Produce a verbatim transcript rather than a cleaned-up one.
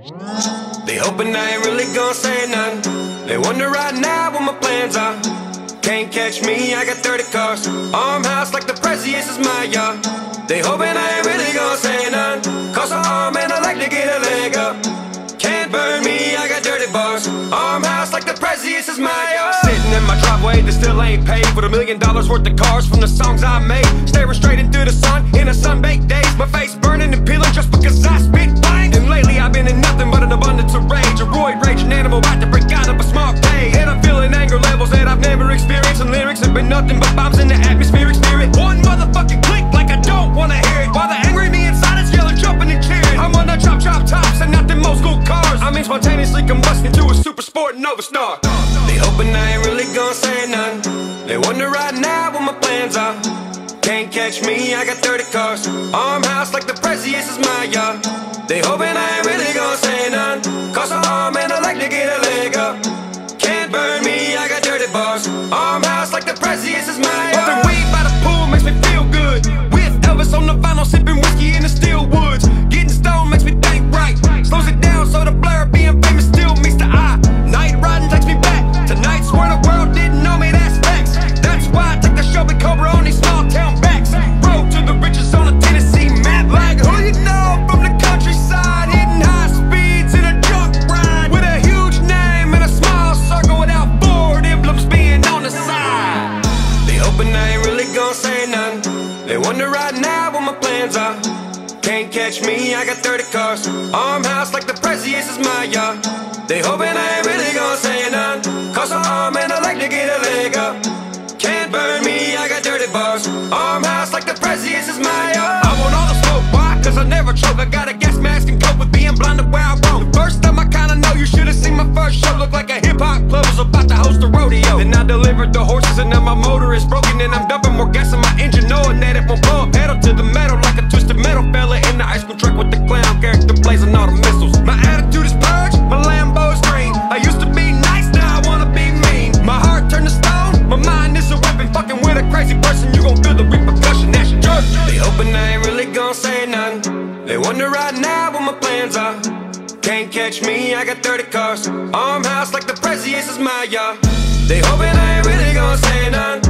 They hoping I ain't really gonna say nothing. They wonder right now what my plans are. Can't catch me, I got thirty cars. Armhouse like the president's is my yard. They hoping I ain't really gonna say nothing. Cause I'm armed and I like to get a leg up. Can't burn me, I got dirty bars. Armhouse like the president's is my yard. Sitting in my driveway that still ain't paid for the million dollars worth of cars from the songs I made. Staring straight into the sun in a sun-baked days. My face burning and peeling just because I spit blank. And lately I've been in nothing but an abundance of rage. A roid raging animal about to break out of a small cage. And I'm feeling anger levels that I've never experienced. And lyrics have been nothing but bombs in the atmospheric spirit. One motherfucking click like I don't wanna hear it. While the angry me inside is yelling, jumping and cheering. I'm on the chop chop tops and not them old school cars. I mean spontaneously combusting to a super sport Nova Star. They hoping I ain't really gonna say nothing. They wonder right now what my plans are. Can't catch me, I got thirty cars. Armhouse like the president's is my yard. They hoping I ain't really gonna say nothing. Cause I'm armed and I like to get a leg up. Can't burn me, I got dirty bars. Armhouse like the president's is my yard. Pumping weed by the pool makes me feel good. With Elvis on the vinyl, sipping whiskey in the still woods. Getting stoned makes me think right. Slows it down so the blur being famous still meets the eye. Night riding takes me back to nights where the world didn't know me, that's facts. That's why I take the Shelby Cobra on these small town backs. Road to the riches on a Tennessee map. Like who you know from the countryside, hitting high speeds in a junk ride. With a huge name and a small circle without Ford emblems being on the side. They hoping I ain't really gonna say nothing. They wonder right now what my plans are. Can't catch me, I got thirty cars. Armhouse like the president's is my yard. They hoping I ain't really gonna say nothing. Cause I'm armed and I like to get a leg up. Can't burn me, I got dirty bars. Armhouse like the president's is my yard. I want all the smoke, why? Cause I never choke. I got a gas mask and cope with being blind to where I roam. The first time I kinda know, you should've seen my first show. Looked like a hip-hop club was about to host a rodeo. Then I delivered the horses and now my motor is broken. And I'm dumping more gas in my engine, knowing that it won't blow a pedal to the metal. Like a twisted metal fella in the ice cream truck with the clown character blazing all the missiles. My attitude is purge, my Lambo's green. I used to be nice, now I wanna be mean. My heart turned to stone, my mind is a weapon. Fucking with a crazy person, you gon' feel the repercussion, that's your jerk. They hoping I ain't really gon' say nothing. They wonder right now what my plans are. Can't catch me, I got thirty cars. Armhouse like the president's is my yard. They hoping I ain't really gon' say nothing.